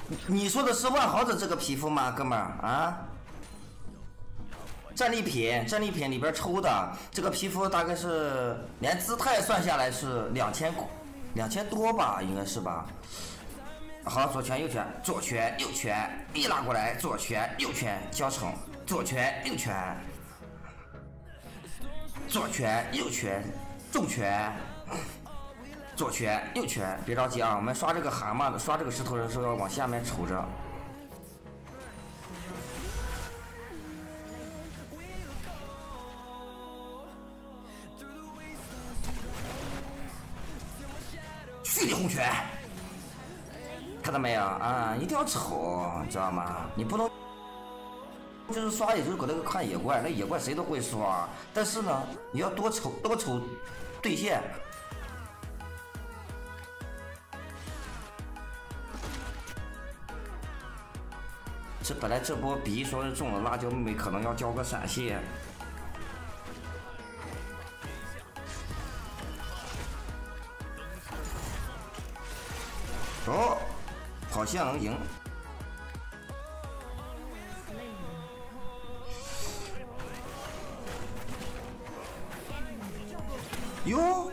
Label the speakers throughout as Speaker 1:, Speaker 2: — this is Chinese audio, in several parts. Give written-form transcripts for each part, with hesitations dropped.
Speaker 1: 你说的是万豪的这个皮肤吗，哥们儿啊？战利品里边抽的这个皮肤大概是连姿态算下来是2000多吧，应该是吧？好，左拳右拳，左拳右拳，一拉过来，左拳右拳交乘，左拳右拳，左拳右拳重拳，左拳右拳。别着急啊，我们刷这个蛤蟆的，刷这个石头人的时候要往下面瞅着。蓄力红拳，看到没有啊？一定要瞅，你知道吗？你不能就是刷，也就是搁那个看野怪，那野怪谁都会刷，但是呢，你要多瞅对线。这本来这波比说是中了辣椒妹妹，可能要交个闪现。哦，好像能赢。哟，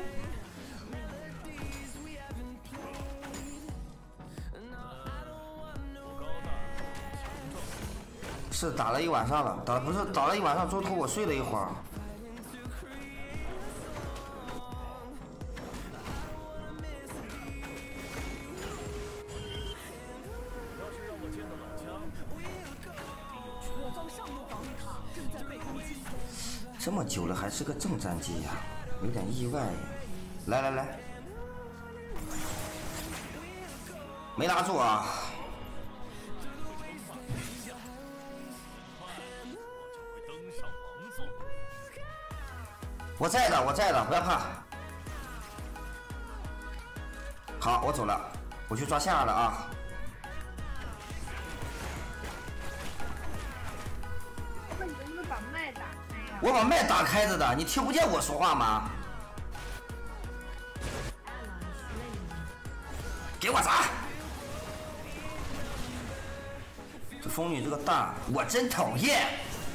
Speaker 1: 是打了一晚上了，打了一晚上，中途我睡了一会儿。这么久了还是个正战机呀，有点意外呀。来，没拉住啊。我在的，不要怕。好，我走了，我去抓下了啊。
Speaker 2: 你能不能把麦打开呀？
Speaker 1: 我把麦打开着的，你听不见我说话吗？给我砸！这风女这个大，我真讨厌。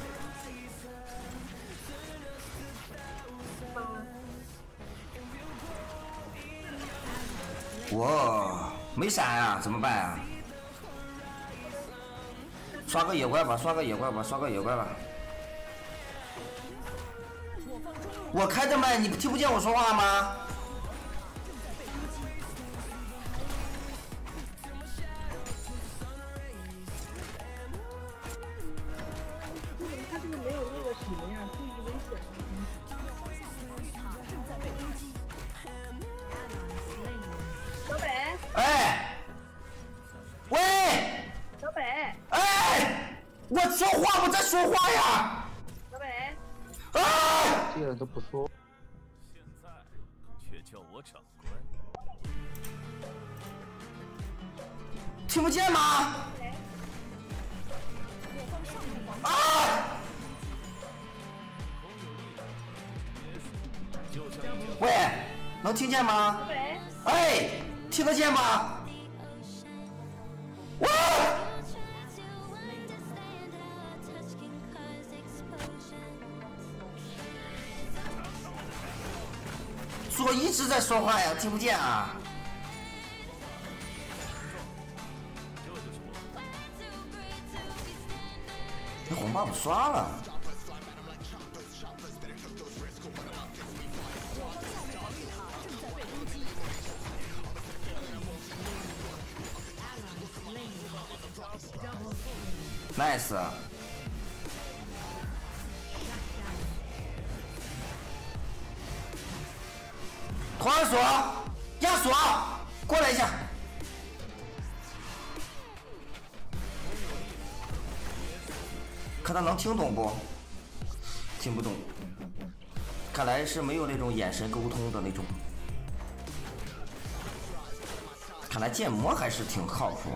Speaker 1: 我没闪啊，怎么办啊？刷个野怪吧。我开着麦，你听不见我说话吗？
Speaker 2: 他这个没有那个什么呀，注意危险。小北。
Speaker 1: 哎，喂。
Speaker 2: 小北。
Speaker 1: 哎，我说话，我在说话呀。
Speaker 2: 小北。
Speaker 1: 啊！
Speaker 3: 这个人都不说。
Speaker 4: 现在却叫我长官，
Speaker 1: 听不见吗？啊！喂，能听见吗？哎，听得见吗？哇！我一直在说话呀，听不见啊！这红 buff 刷了。nice。狂人锁，压锁，过来一下。看他能听懂不？听不懂，看来是没有那种眼神沟通的那种。看来建模还是挺靠谱。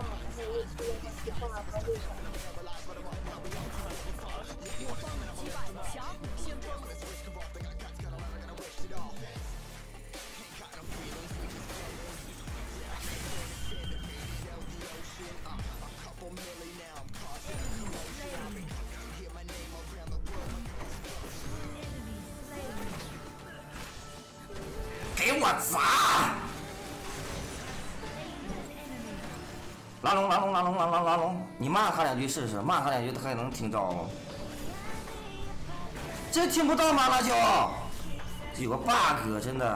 Speaker 1: 呀，砸！拉龙，拉龙，拉龙，拉龙！你骂他两句试试，骂他两句他还能听着吗？这听不到吗？辣椒，这有个 bug， 真的。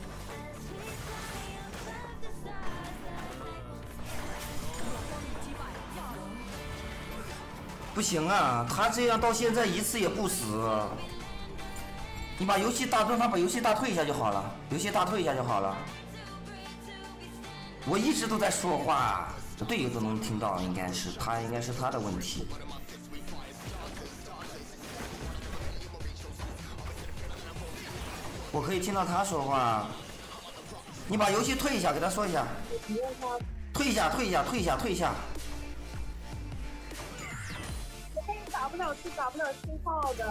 Speaker 1: 不行啊，他这样到现在一次也不死。你把游戏大盾，他把游戏大退一下就好了，游戏大退一下就好了。我一直都在说话，这队友都能听到，应该是他的问题。我可以听到他说话。你把游戏退一下，给他说一下。退一下，退一下，退一下，退一下。
Speaker 2: 打不了信号的。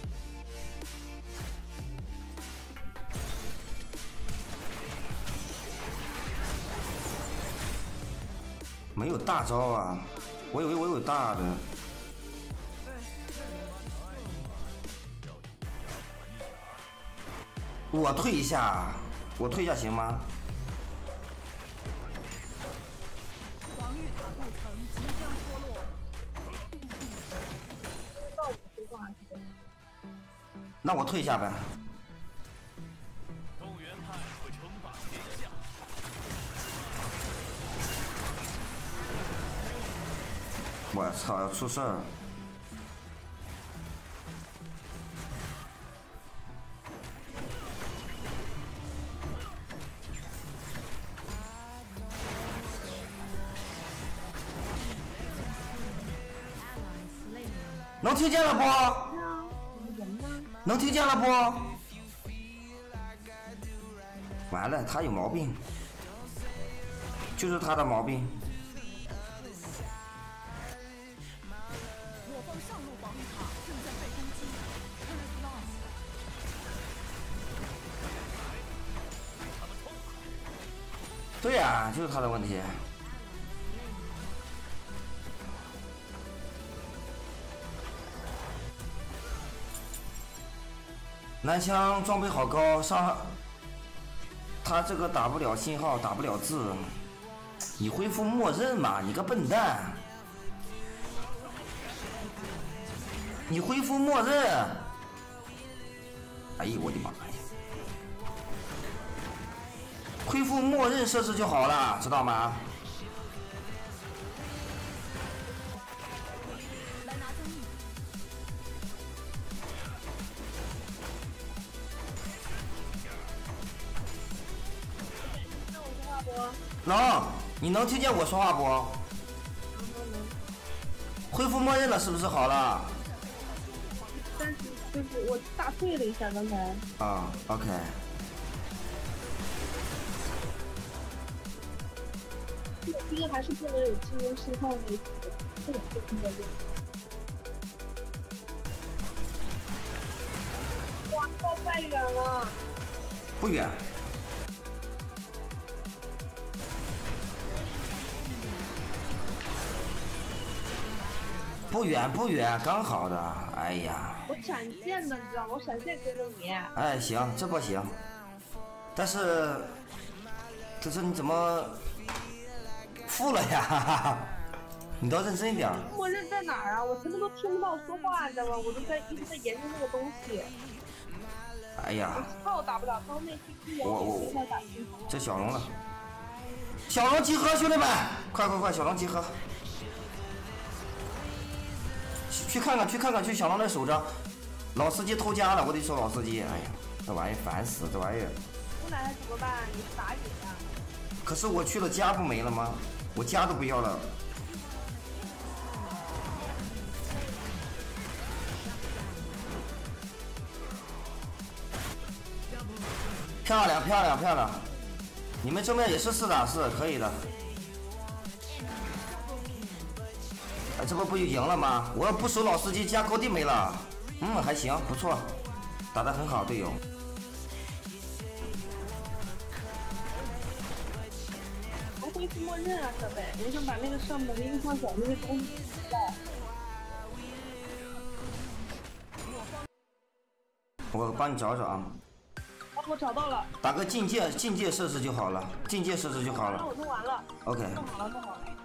Speaker 1: 没有大招啊，我以为我有大的。我退一下，我退一下行吗？
Speaker 3: 防御塔构层即将脱落。
Speaker 1: 那我退一下呗。
Speaker 4: 动员派会称霸天下。
Speaker 1: 我操，要出事儿！能听见了不？能听见了不？完了，他有毛病，就是他的毛病。
Speaker 3: 我方上路防御塔正在被攻击 ，Turret lost。
Speaker 1: 对呀，就是他的问题。男枪装备好高，上他这个打不了信号，打不了字，你恢复默认嘛？你个笨蛋！你恢复默认！哎呦我的妈呀！恢复默认设置就好了，知道吗？
Speaker 3: 来拿增益。
Speaker 1: 能，你能听见我说话不？恢复默认了，是不是好了？
Speaker 2: 但是就是我大退了一下刚才。
Speaker 1: 啊 ，OK。
Speaker 2: 这个还是不能有进攻信号那个，这个不能有。哇，靠太远了。
Speaker 1: 不远。不远不远，刚好的。哎呀。
Speaker 2: 我闪现的，你知道吗？我闪现跟着你。
Speaker 1: 哎，行，这波行。但是，这是你怎么负了呀？你倒认真一点。
Speaker 2: 默认在哪儿啊？我什么都听不到说话，你知道吗？我都一直在研究那个东西。
Speaker 1: 哎呀。
Speaker 2: 炮打不了，刚那批
Speaker 1: 我这小龙了。小龙集合，兄弟们，快，小龙集合。去看看，去小龙那守着。老司机偷家了，我得说老司机。哎呀，这玩意烦死，这玩意。
Speaker 2: 出来怎么办？你是打野呀？
Speaker 1: 可是我去了家不没了吗？我家都不要了。漂亮！你们正面也是4打4，可以的。哎，这不就赢了吗？我要不守老司机，家高地没了。还行，不错，打得很好，队友。
Speaker 2: 我恢复默认啊，设备，我想把那个上面的音放小那个东西带。
Speaker 1: 我帮你找找啊。
Speaker 2: 哦， 我找到了。
Speaker 1: 打个境界设置就好了，境界设置就好了。
Speaker 2: 我弄完了。
Speaker 1: OK。
Speaker 2: 弄好了。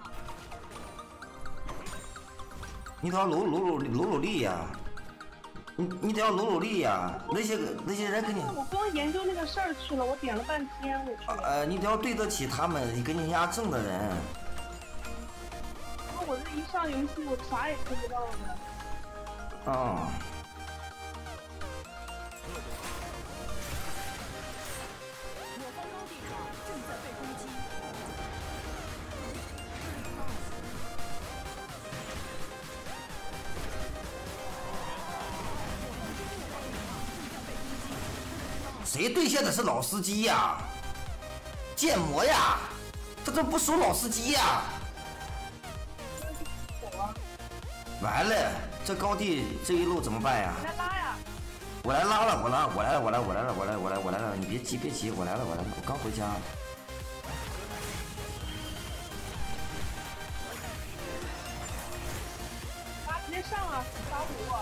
Speaker 1: 你得要努力呀！你得要努力呀！那些人跟你，
Speaker 2: 我光研究那个事儿去了，我点了半天，我去。
Speaker 1: 你得要对得起他们跟你压正的人。
Speaker 2: 我这一上游戏，我啥也看不到了。
Speaker 1: 啊。
Speaker 3: 我方高地塔正在被攻击。
Speaker 1: 谁对线的是老司机呀？建模呀，他这不属老司机呀！完了，这高地这一路怎么办呀？
Speaker 2: 来拉呀！
Speaker 1: 我来拉了，我来了，你别急，我来了，我刚回家。
Speaker 2: 拉直接上啊，打我！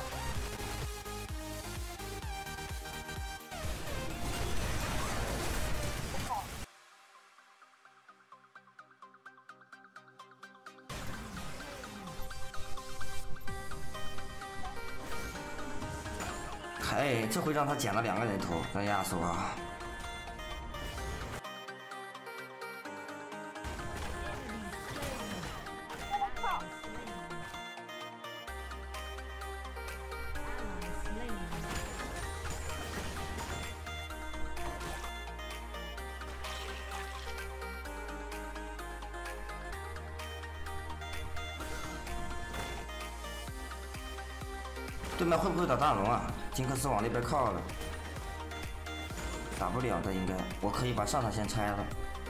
Speaker 1: 哎，这回让他捡了2个人头，那亚索啊！对面会不会打大龙啊？金克斯往那边靠了，打不了的应该。我可以把上塔先拆了。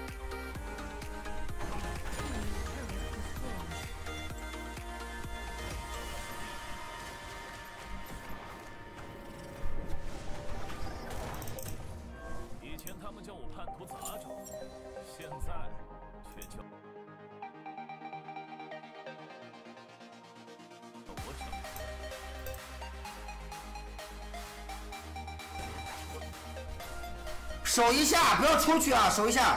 Speaker 4: 以前他们叫我叛徒杂种，现在却叫我成。
Speaker 1: 守一下，不要出去啊！守一下。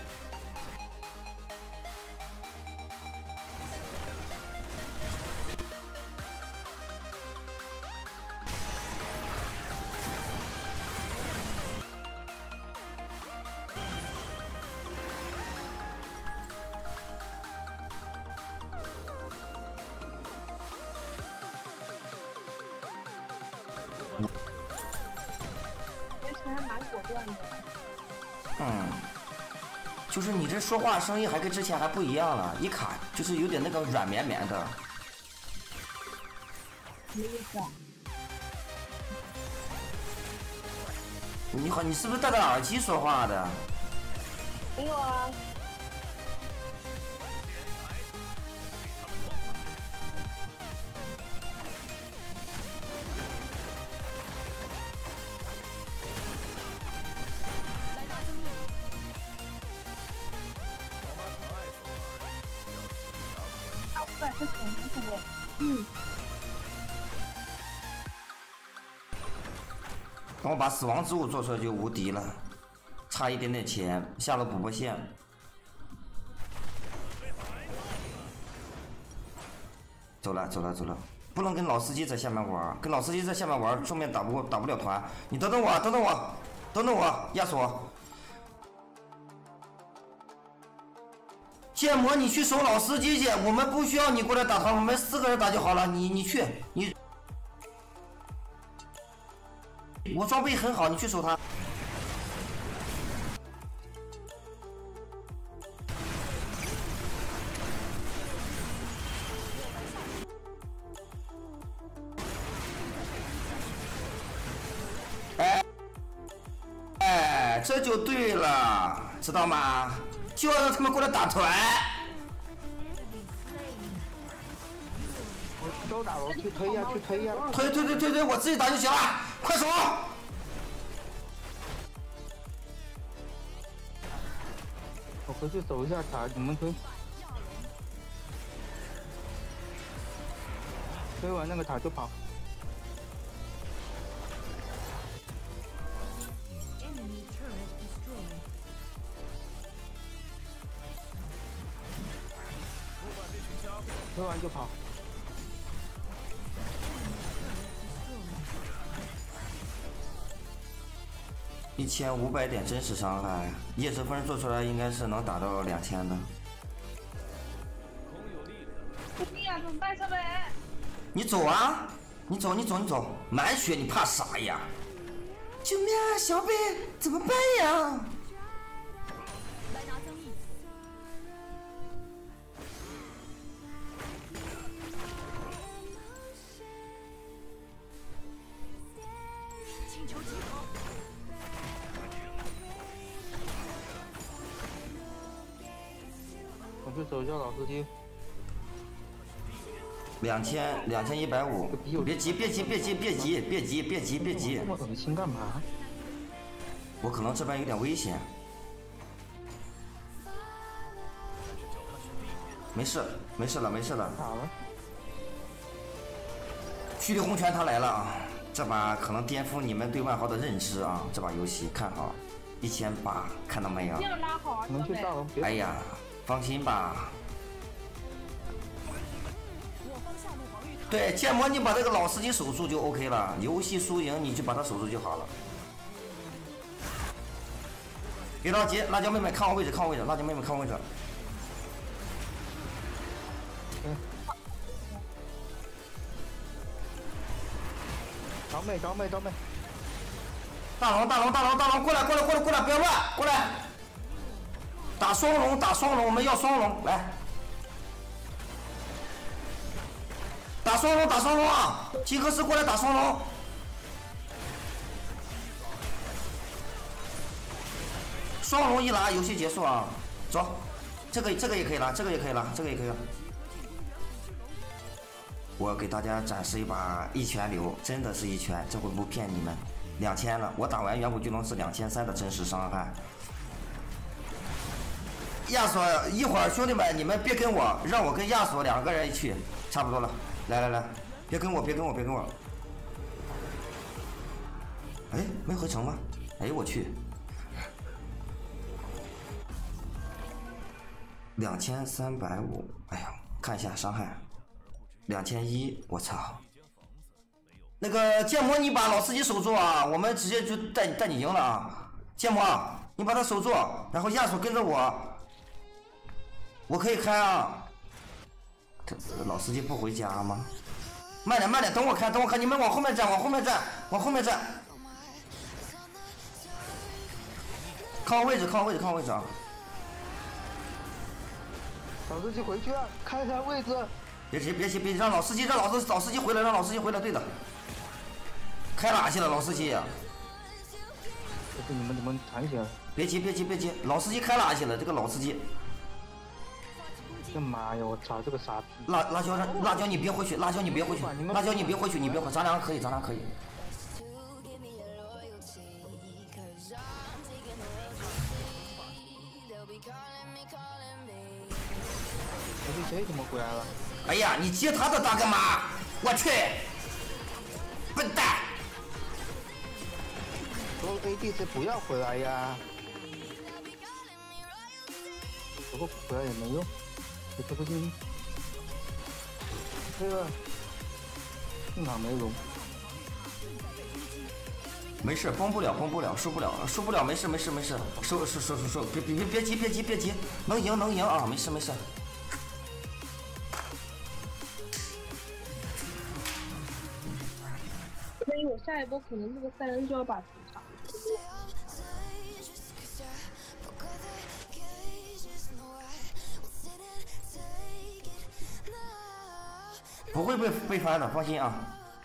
Speaker 2: 其实还蛮果断的。
Speaker 1: 就是你这说话声音还跟之前还不一样了，一卡就是有点那个软绵绵的。
Speaker 2: 什么意思啊？
Speaker 1: 你好，你是不是戴着耳机说话的？
Speaker 2: 没有啊。这肯定是的。
Speaker 1: 等我把死亡之物做出来就无敌了，差一点点钱，下了补波线。走了，不能跟老司机在下面玩，跟老司机在下面玩，正面打不了团。你等等我，亚索。建模，你去守老司机去，我们不需要你过来打团，我们4个人打就好了。你去，我装备很好，你去守他。哎，这就对了，知道吗？就要让他们过来打团。
Speaker 5: 都打了，去推呀！
Speaker 1: 推，我自己打就行了，快守！
Speaker 5: 我回去守一下塔，你们推。推完那个塔就跑。
Speaker 3: Enemy
Speaker 5: 推完就跑。
Speaker 1: 1500点真实伤害，夜之分做出来应该是能达到2000的。
Speaker 2: 不行呀，怎么办，小北？
Speaker 1: 你走啊！你走，满血你怕啥呀？救命啊，小北，怎么办呀？
Speaker 3: 来拿增益。请求集合。
Speaker 5: 我去走一下老司机。
Speaker 1: 2150，别急，
Speaker 5: 这么恶心干嘛？
Speaker 1: 我可能这边有点危险。没事了。
Speaker 5: 好了。
Speaker 1: 蓄力红拳他来了啊！这把可能颠覆你们对万豪的认知啊！这把游戏看好，1800，看到没有
Speaker 2: 一？定要拉好啊，小北。
Speaker 5: 能去大龙别。
Speaker 1: 哎呀，放心吧。 对，建模你把这个老司机守住就 OK 了，游戏输赢你就把它守住就好了。别着急，辣椒妹妹看我位置，辣椒妹妹看我位置。
Speaker 5: 招妹。
Speaker 1: 大龙，过来，不要乱，过来。打双龙，我们要双龙，来。 打双龙啊！吉克斯过来打双龙。双龙一拉，游戏结束啊！走，这个也可以了，这个也可以了。我给大家展示一把一拳流，真的是一拳，这回不骗你们，2000了。我打完远古巨龙是2300的真实伤害。亚索，一会儿兄弟们你们别跟我，让我跟亚索2个人去，差不多了。 来，别跟我！哎，没合成吗？哎呦我去！2350，哎呀，看一下伤害，2001，我操！那个建模，你把老司机守住啊，我们直接就带你赢了啊！建模，你把他守住，然后亚索跟着我可以开啊。 这老司机不回家吗？慢点，等我看，你们往后面站，看我位置啊！
Speaker 5: 老司机回去啊，看一下位置。
Speaker 1: 别急，让老司机回来，对的。开哪去了，老司机？
Speaker 5: 这是你们谈起来。
Speaker 1: 别急，老司机开哪去了？这个老司机。
Speaker 5: 这妈呀！我操，这个傻逼！
Speaker 1: 辣椒你别回去，咱俩可以。
Speaker 5: 谁怎么回来了？
Speaker 1: 哎呀，你接他的大干嘛？我去，笨蛋！
Speaker 5: 说 ADC 不要回来呀！不过回来也没用。 这个进，这个幸好没龙。
Speaker 1: 没事，崩不了，输不了，没事，收，别急，能赢啊，没事。
Speaker 2: 所以我下一波可能这个赛恩就要把主场。
Speaker 1: 不会被翻的，放心啊。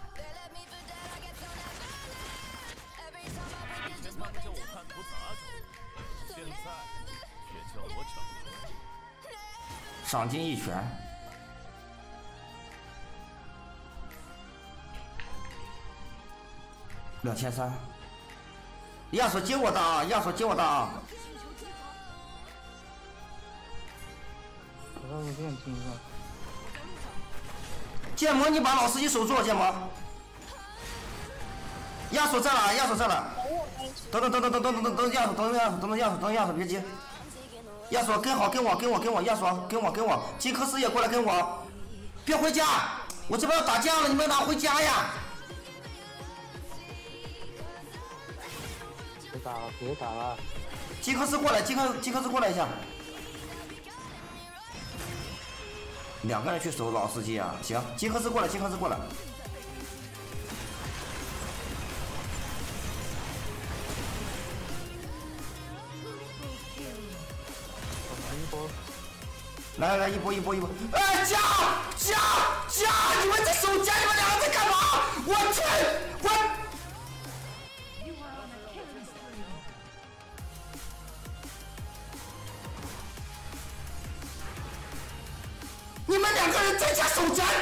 Speaker 1: 赏金一拳。2300，亚索接我的啊！
Speaker 5: 我让你练听一下。
Speaker 1: 建模，你把老司机守住，建模。亚索在哪？等亚索，别急。亚索跟好，跟我，亚索跟我，金克斯也过来跟我。 别回家！我这边要打架了，你们哪回家呀？
Speaker 5: 别打了，别打了！
Speaker 1: 金克斯过来，金克斯过来一下。2个人去守老司机啊！行，金克斯过来，金克斯过来。
Speaker 5: 一波。
Speaker 1: 来，一波！哎，加！你们在守家，你们2个在干嘛？我去！你们2个人在家守家，